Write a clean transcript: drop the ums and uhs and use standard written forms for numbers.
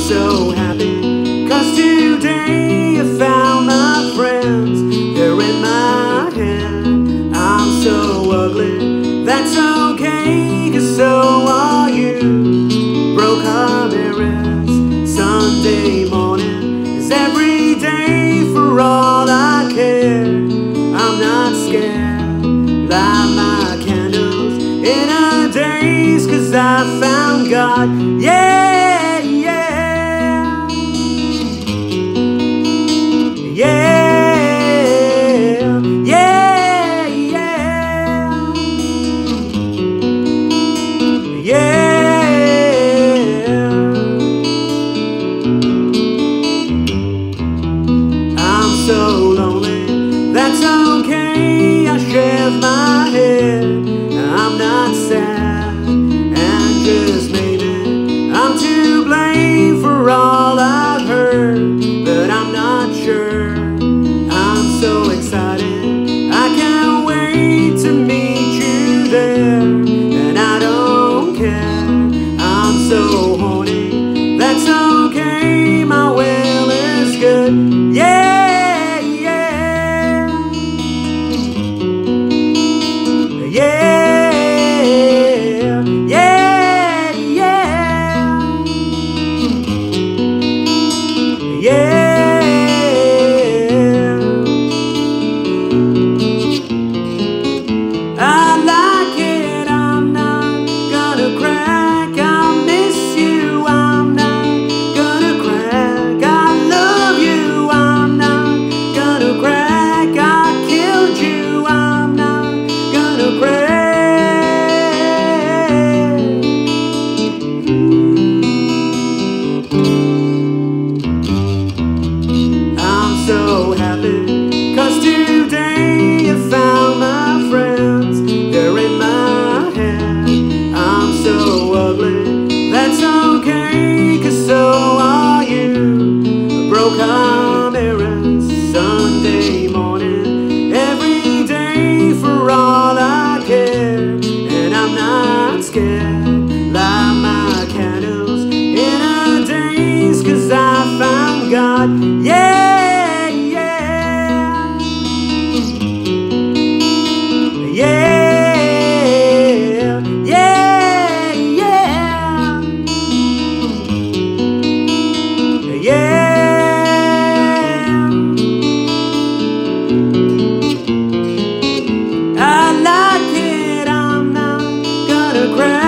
so happy, 'cause today I found my friends. They're in my head. I'm so ugly, that's okay, 'cause so are you. Broke heart mirrors, Sunday morning is every day for all I care. I'm not scared, light my candles in a daze, 'cause I found God, yeah, yeah, yeah, yeah, yeah, yeah. I'm so lonely, that's okay, I shave my head. I'm not sad, and just maybe I'm to blame for all I've heard, but I'm not sure. I'm so excited, I can't wait to meet you there, and I don't care. I'm so horny, that's okay, my will is good, yeah, yeah, yeah. I like it, I'm not gonna crack. I miss you, I'm not gonna crack. I love you, I'm not gonna crack. I killed you, I'm not gonna crack. I'm so happy, 'cause today I found my friends. They're in my head. I'm so ugly, that's okay, 'cause so are you. Broke heart mirrors, Sunday morning, every day for all I care. And I'm not scared, light my candles in a daze, 'cause I found God, yeah, yeah, yeah, yeah, yeah, yeah. I like it, I'm not gonna cry.